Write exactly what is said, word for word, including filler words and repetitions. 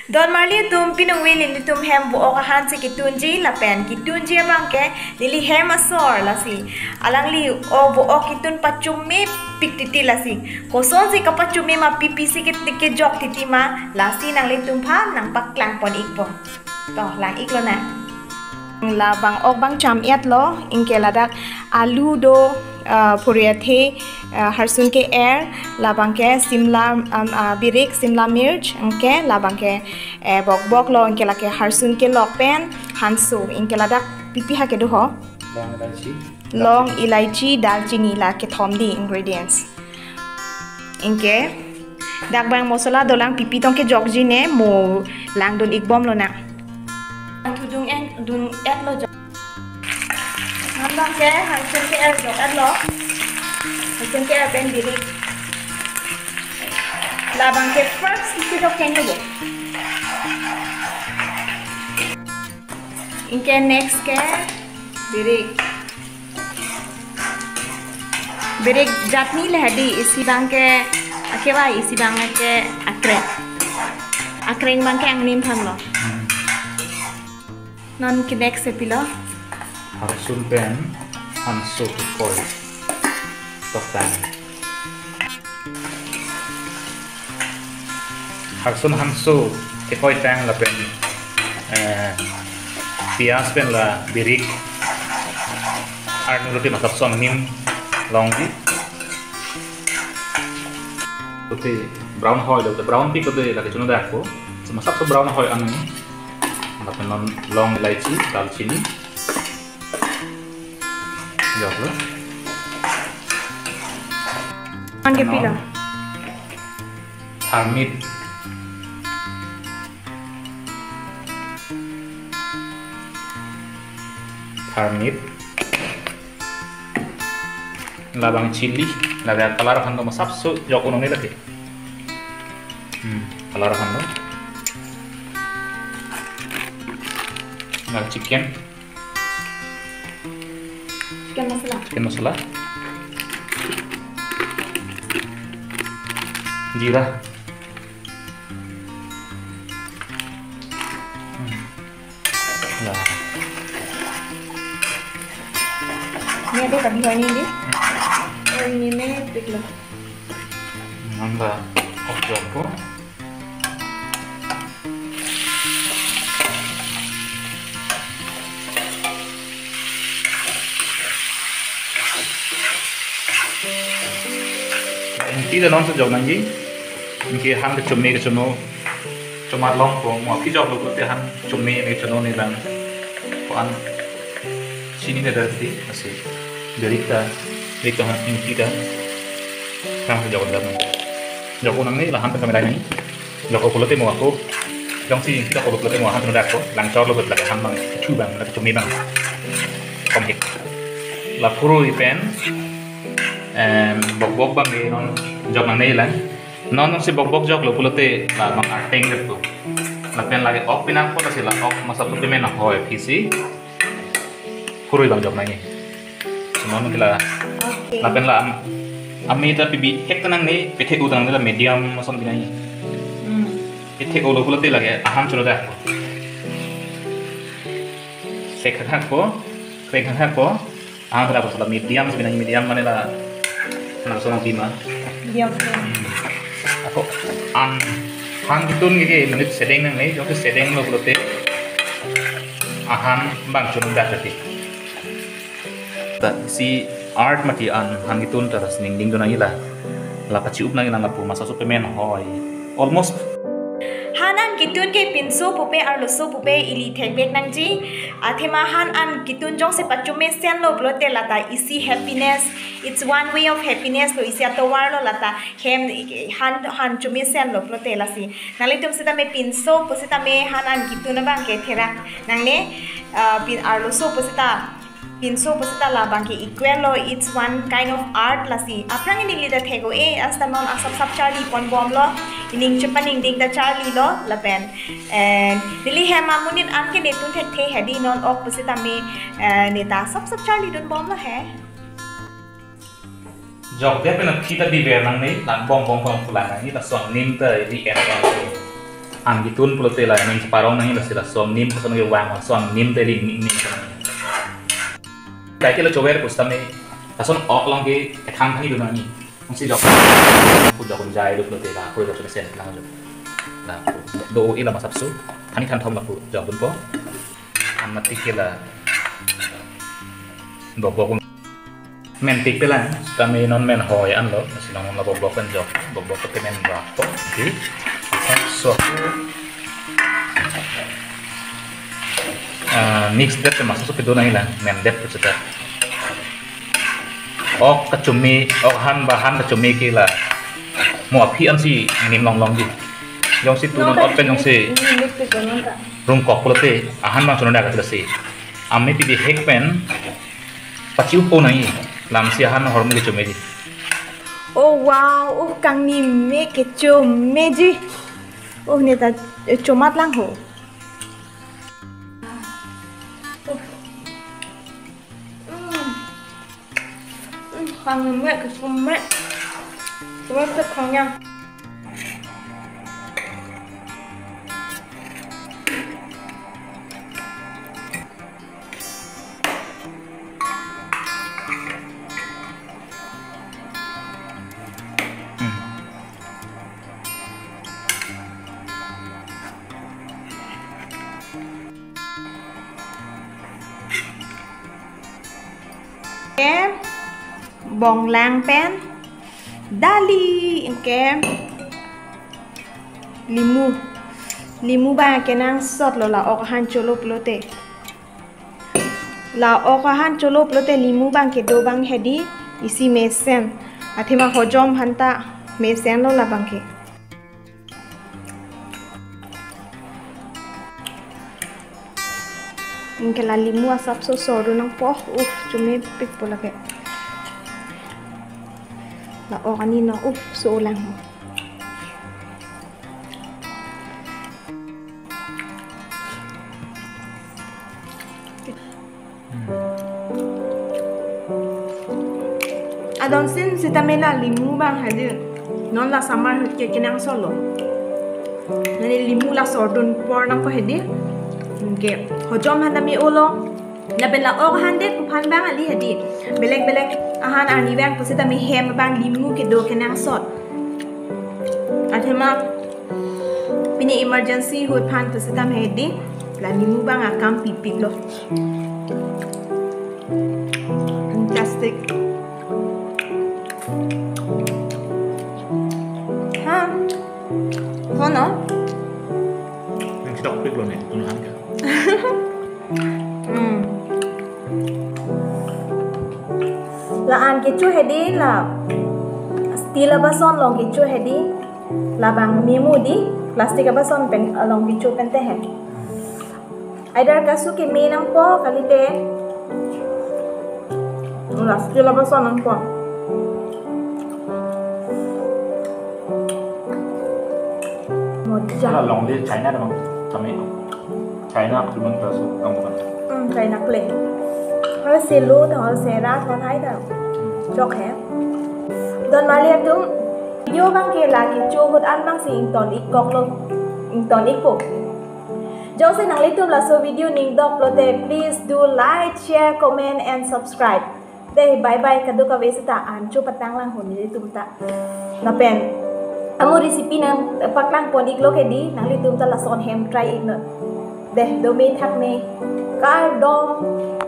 Don marli tum pinung wilin tum hem bu oka han si kitunji la pen kitunji abang ke lili hem asor la si alang li o bu ok kitun pacumi pik titi la si koson si kapacumi ma pipi si kit ke jok titi ma la si nang li tum pha nang pak klang pon ik po to lang ik lo na la bang ok bang cham yat lo inke ladak alu do puriathe harsun ke air labang ke simla birik simla mirch angke labang ke bok bok lo angke la ke harsun ke lok pen hansu inke ladak pipi ha ke do ho long elaichi long elaichi dalchini la ke thomdi ingredients inke dak bang mosala dolang pipi tong ke jokji ne mo lang don ikbom lo na tudung en dung et lo Nambang ke hansun ke air jok at lo hansun ke air pen birik labang ke first isi jok ken lo inke next ke birik birik jatni lehdi isi bang ke akewa isi bang ke akre akreng bang ke angnim tham lo non ke next epilo harsun pen hansu to koi topan harsun hansu ke koi tang la pen eh pias pen la birik arnu roti masap som nim longgi roti brown hoy do brown pi ko de la ke chuno da ko masap so brown hoy an la pen non long elaichi dalchini jok lo an ke pila tharmit tharmit labang chili laga kalar khando masap so jok unong ni lagi hmm kalar khando ngal chicken chicken masala chicken masala जीरा ini ada tadi ini ini oh ini nih pikir nambah off joko tidak non sejauh nanti mungkin han ke cumi ke cuno cuma long ko mau kijok lo ke han cumi ke cuno ni lang ko an sini ni ada ti masih dari kita dari kita han kita kan sejauh dalam jauh nang ni lah han kamera ni jauh ko lete mau aku jong si kita ko lete mau han tu dak ko lang cor lo bet la han bang chu bang la cumi bang komik la puru ipen em bok bok bang ni non jok nang ni lah non non si bok bok jok lo pulote la mang arteng gitu lapen lagi ok pinang ko sila ok masa tu men hoy pisi purui bang jok nangi semua kila lapen la ami ta pibi hek tanang ni pithe udang ni la medium mason binai hmm pithe ko lo pulote lagi aham chulo da sek kha ko krek kha ko aham la ko medium binai medium mane la na so bima medium aku an han kitun ge menit sedeng nang nei jok sedeng lo pulote ahan bang chun da tati ta si art mati an han kitun taras ning ding dona ila la pachi up nang nang pu masa superman hoy almost hanan kitun ke pinso pupe arloso pupe ili thekbek nangji athema han an kitun jong se pachume sen lo blote lata isi happiness it's one way of happiness lo isi atowar lo lata hem han han chume sen lo blote lasi nali tum sita me pinso posita me hanan kitun bang ke thera nangne pin arloso posita pinso posita la bang ke equal lo it's one kind of art lasi aprang ini lida thego e asta non asap sap charlie pon bom lo ining chupaning ding da charlie lo la pen and lili hema munit an ke netun thek the hedi non ok posita me neta sap sap charlie don bom lo hai jok dia pena kita di ber nang nei lan bom bom bom pulang nang ni la son nim ta di en bang ang gitun pelote lah ning separong nang lah sila som nim kono ge wang som nim teli nim nim kai kilo coba pustam ni tason ok lang ge thang thani duna ni si jok ku jok jai du pelote lah ku jok sen lang jok lah do ila masapsu hani kan thom la ku jok bun po amati kila bobok men tik pela kami non men hoy an lo sinong la bobok kan jok bobok ke men ba to di so mix dep masuk ke dona ila men dep cerita ok kecumi ok han bahan kecumi kila mo phi an si nim long long di yong si tu non ot pen yong si rum kok pulote ahan bang sonda ka si ami pi di hek pen pachiu po nai lam si ahan hormu ke cumi di oh wow oh kang ni me ke cumi ji oh ni ta comat lang ho kang ni me ke cumi cumi ke kang yang kem bong lang pen dali kem limu limu ba kenang sot lo la ok han cholo plote la ok han cholo plote limu bang ke do bang hedi isi mesen athima hojom hanta mesen lo la bang ke Ingke la limu asap so soru nang poh uf cumi pik pola ke la o kanina uf so lang adon sin si tamela limu bang hadi non la samar ke kenang solo nani limu la sordun por nang po hedi Oke, hojom handa mi ulo, na bela ok hande kupan bang ali hadi, belek belek ahan ani bang pusita mi hem bang limu ke do kenang sot. Athema pini emergency hut pan pusita mi hadi, la limu bang akam pipik lo. Fantastic. Ha, kono? Yang kita pik lo nih, tunuhan ka. hmm. Laan kicu hedi la steel bason long kicu hedi la bang mimu di plastik bason pen long kicu pen teh aidar kasu ke menang po kalite la steel bason nang po Kalau long di China ada bang, kami China cuma termasuk kamu kan? Hmm, China play. Kalau selu thor sera thor hai dah, jok hai. Dan malia tu video bang ke lagi cuhut an bang si inton ikok lo, inton ikok. Jauh se nang litum lah so video ning dok lo te please do like, share, comment and subscribe. Deh bye bye kadu ka vesita ancu patang lang hon litum ta. Napen. Amo recipe nang paklang pon iklo ke di nang litum ta la son hem try ikno. Deh domain hak me kar dom